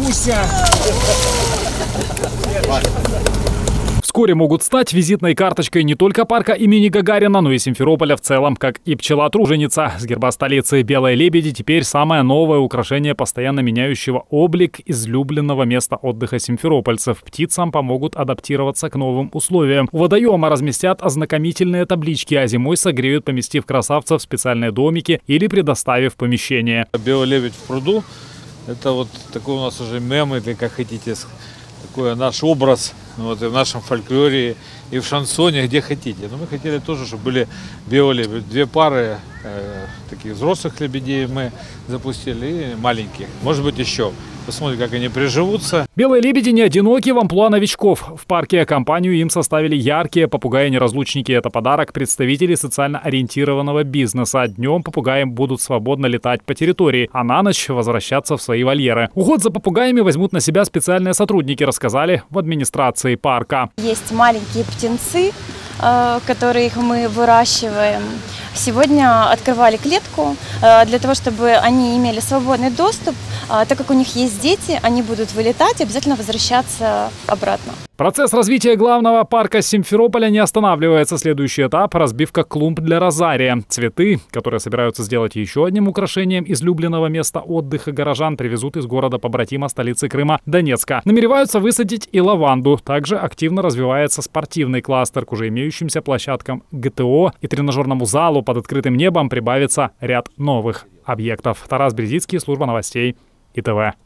Куся! Вскоре могут стать визитной карточкой не только парка имени Гагарина, но и Симферополя в целом, как и пчела-труженица. С герба столицы белые лебеди теперь самое новое украшение постоянно меняющего облик излюбленного места отдыха симферопольцев. Птицам помогут адаптироваться к новым условиям. У водоема разместят ознакомительные таблички, а зимой согреют, поместив красавцев в специальные домики или предоставив помещение. Белый лебедь в пруду – это вот такой у нас уже мем, или как хотите, такой наш образ. Вот и в нашем фольклоре, и в шансоне, где хотите. Но мы хотели тоже, чтобы были белые лебеди. 2 пары таких взрослых лебедей мы запустили и маленьких. Может быть, еще. Посмотрим, как они приживутся. Белые лебеди не одиноки в амплуа новичков. В парке компанию им составили яркие попугаи-неразлучники. Это подарок представителей социально ориентированного бизнеса. Днем попугаи будут свободно летать по территории, а на ночь возвращаться в свои вольеры. Уход за попугаями возьмут на себя специальные сотрудники, рассказали в администрации парка. Есть маленькие птенцы, которых мы выращиваем. Сегодня открывали клетку для того, чтобы они имели свободный доступ. Так как у них есть дети, они будут вылетать и обязательно возвращаться обратно. Процесс развития главного парка Симферополя не останавливается. Следующий этап – разбивка клумб для розария. Цветы, которые собираются сделать еще одним украшением излюбленного места отдыха горожан, привезут из города-побратима столицы Крыма Донецка. Намереваются высадить и лаванду. Также активно развивается спортивный кластер. К уже имеющимся площадкам ГТО и тренажерному залу под открытым небом прибавится ряд новых объектов. Тарас Березицкий, служба новостей ИТВ.